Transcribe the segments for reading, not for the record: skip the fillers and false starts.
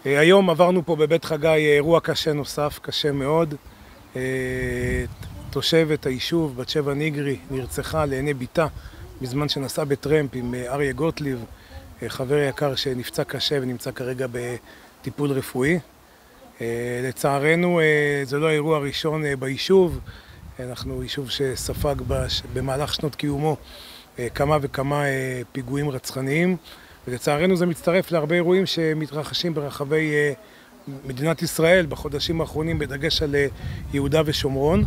היום עברנו פה בבית חגי אירוע קשה נוסף, קשה מאוד. תושבת היישוב, בת שבע ניגרי, נרצחה לעיני ביתה בזמן שנסעה בטרמפ עם אריה גוטליב, חבר יקר שנפצע קשה ונמצא כרגע בטיפול רפואי. לצערנו זה לא האירוע הראשון ביישוב. אנחנו יישוב שספג במהלך שנות קיומו כמה וכמה פיגועים רצחניים, ולצערנו זה מצטרף להרבה אירועים שמתרחשים ברחבי מדינת ישראל בחודשים האחרונים, בדגש על יהודה ושומרון.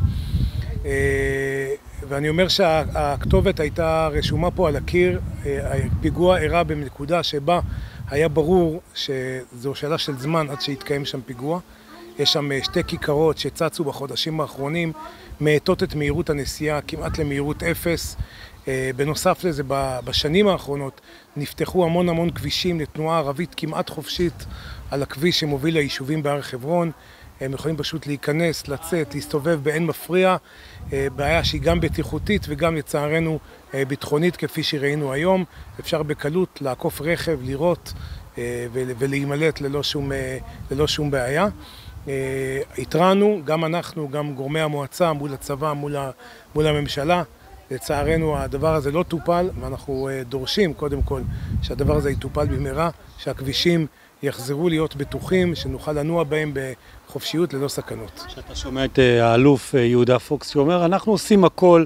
ואני אומר שהכתובת הייתה רשומה פה על הקיר. הפיגוע אירע בנקודה שבה היה ברור שזו שאלה של זמן עד שהתקיים שם פיגוע. יש שם שתי כיכרות שצצו בחודשים האחרונים, מאטות את מהירות הנסיעה כמעט למהירות אפס. בנוסף לזה, בשנים האחרונות נפתחו המון כבישים לתנועה ערבית כמעט חופשית על הכביש שמוביל ליישובים בהר חברון. הם יכולים פשוט להיכנס, לצאת, להסתובב באין מפריע. בעיה שהיא גם בטיחותית וגם לצערנו ביטחונית כפי שראינו היום. אפשר בקלות לעקוף רכב, לראות ולהימלט ללא שום בעיה. התרענו, גם אנחנו, גם גורמי המועצה, מול הצבא, מול הממשלה. לצערנו הדבר הזה לא טופל, ואנחנו דורשים קודם כל שהדבר הזה יטופל במהרה, שהכבישים יחזרו להיות בטוחים, שנוכל לנוע בהם בחופשיות ללא סכנות. כשאתה שומע את האלוף יהודה פוקס שאומר, אנחנו עושים הכל,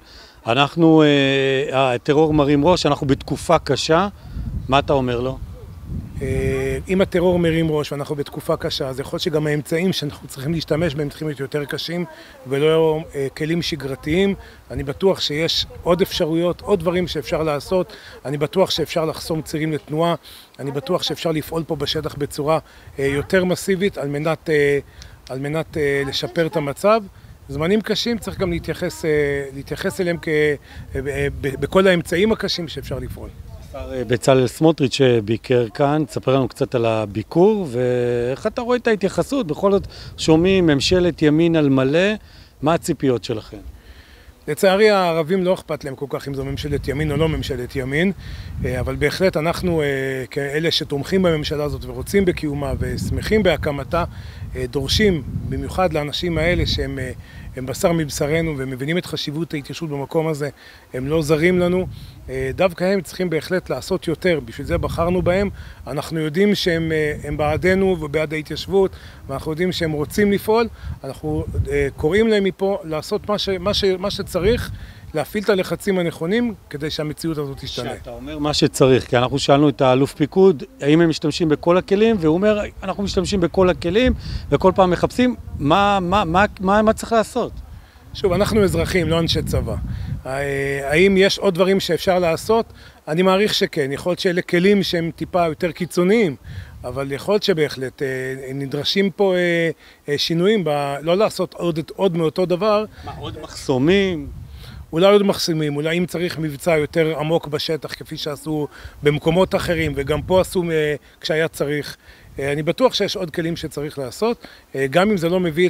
הטרור מרים ראש, אנחנו בתקופה קשה, מה אתה אומר לו? אם הטרור מרים ראש ואנחנו בתקופה קשה, אז יכול להיות שגם האמצעים שאנחנו צריכים להשתמש בהם צריכים להיות יותר קשים ולא כלים שגרתיים. אני בטוח שיש עוד אפשרויות, עוד דברים שאפשר לעשות. אני בטוח שאפשר לחסום צירים לתנועה. אני בטוח שאפשר לפעול פה בשטח בצורה יותר מסיבית על מנת לשפר את המצב. זמנים קשים צריך גם להתייחס אליהם בכל האמצעים הקשים שאפשר לפעול. בצלאל סמוטריץ' שביקר כאן, תספר לנו קצת על הביקור ואיך אתה רואה את ההתייחסות. בכל זאת שומעים ממשלת ימין על מלא, מה הציפיות שלכם? לצערי הערבים לא אכפת להם כל כך אם זו ממשלת ימין או לא ממשלת ימין, אבל בהחלט אנחנו כאלה שתומכים בממשלה הזאת ורוצים בקיומה ושמחים בהקמתה, דורשים במיוחד לאנשים האלה שהם בשר מבשרנו ומבינים את חשיבות ההתיישבות במקום הזה, הם לא זרים לנו, דווקא הם צריכים בהחלט לעשות יותר, בשביל זה בחרנו בהם. אנחנו יודעים שהם בעדנו ובעד ההתיישבות, ואנחנו יודעים שהם רוצים לפעול. אנחנו קוראים להם מפה לעשות מה שצריך, להפעיל את הלחצים הנכונים כדי שהמציאות הזאת תשתנה. שאתה אומר מה שצריך, כי אנחנו שאלנו את האלוף פיקוד, האם הם משתמשים בכל הכלים, והוא אומר, אנחנו משתמשים בכל הכלים, וכל פעם מחפשים, מה צריך לעשות? שוב, אנחנו אזרחים, לא אנשי צבא. האם יש עוד דברים שאפשר לעשות? אני מעריך שכן. יכול להיות שאלה כלים שהם טיפה יותר קיצוניים, אבל יכול להיות שבהחלט נדרשים פה שינויים, לא לעשות עוד מאותו דבר. מה, עוד מחסומים? אולי עוד מחסומים, אולי אם צריך מבצע יותר עמוק בשטח, כפי שעשו במקומות אחרים, וגם פה עשו כשהיה צריך. אני בטוח שיש עוד כלים שצריך לעשות, גם אם זה לא מביא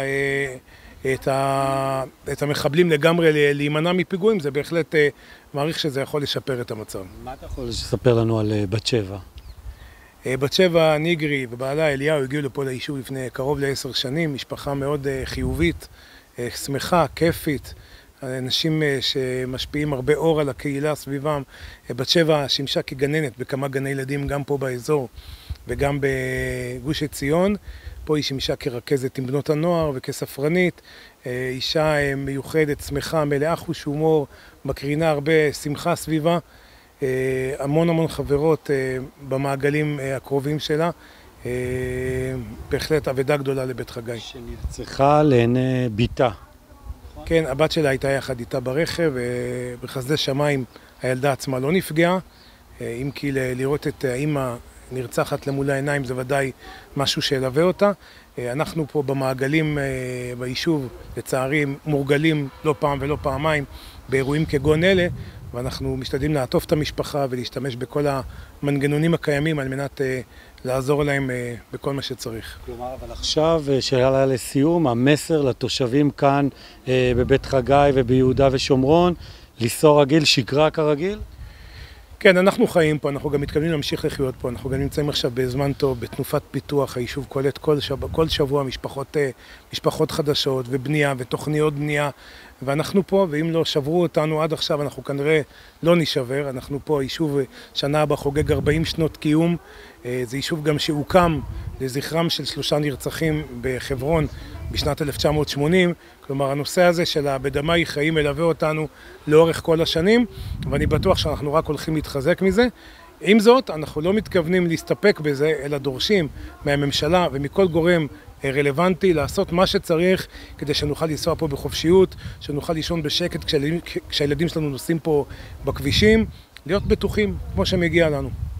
את המחבלים לגמרי להימנע מפיגועים, זה בהחלט מעריך שזה יכול לשפר את המצב. מה אתה יכול לספר לנו על בת שבע? בת שבע ניגרי ובעלה אליהו הגיעו לפה ליישוב לפני קרוב ל10 שנים, משפחה מאוד חיובית, שמחה, כיפית, אנשים שמשפיעים הרבה אור על הקהילה סביבם. בת שבע שימשה כגננת בכמה גני ילדים גם פה באזור וגם בגוש עציון. פה היא שימשה כרכזת עם בנות הנוער וכספרנית. אישה מיוחדת, שמחה, מלאה חוש הומור, מקרינה הרבה שמחה סביבה. המון חברות במעגלים הקרובים שלה. בהחלט אבדה גדולה לבית חגי. שנרצחה לעיני ביתה. כן, הבת שלה הייתה יחד איתה ברכב, בחסדי שמיים הילדה עצמה לא נפגעה, אם כי לראות את האמא נרצחת למול העיניים זה ודאי משהו שילווה אותה. אנחנו פה במעגלים ביישוב, לצערי, מורגלים לא פעם ולא פעמיים באירועים כגון אלה, ואנחנו משתדלים לעטוף את המשפחה ולהשתמש בכל המנגנונים הקיימים על מנת לעזור להם בכל מה שצריך. כלומר, אבל עכשיו, שאלה לסיום, המסר לתושבים כאן בבית חגי וביהודה ושומרון, לנסוע רגיל, שגרה כרגיל? כן, אנחנו חיים פה, אנחנו גם מתכוונים להמשיך לחיות פה, אנחנו גם נמצאים עכשיו בזמן טוב, בתנופת פיתוח, היישוב קולט כל שבוע משפחות חדשות ובנייה ותוכניות בנייה, ואנחנו פה, ואם לא שברו אותנו עד עכשיו, אנחנו כנראה לא נשבר, אנחנו פה, היישוב שנה הבאה חוגג 40 שנות קיום, זה יישוב גם שהוקם לזכרם של 3 נרצחים בחברון בשנת 1980, כלומר הנושא הזה של בדמי חיים מלווה אותנו לאורך כל השנים, ואני בטוח שאנחנו רק הולכים להתחזק מזה. עם זאת, אנחנו לא מתכוונים להסתפק בזה, אלא דורשים מהממשלה ומכל גורם רלוונטי לעשות מה שצריך כדי שנוכל לנסוע פה בחופשיות, שנוכל לישון בשקט כשהילדים שלנו נוסעים פה בכבישים, להיות בטוחים כמו שמגיע לנו.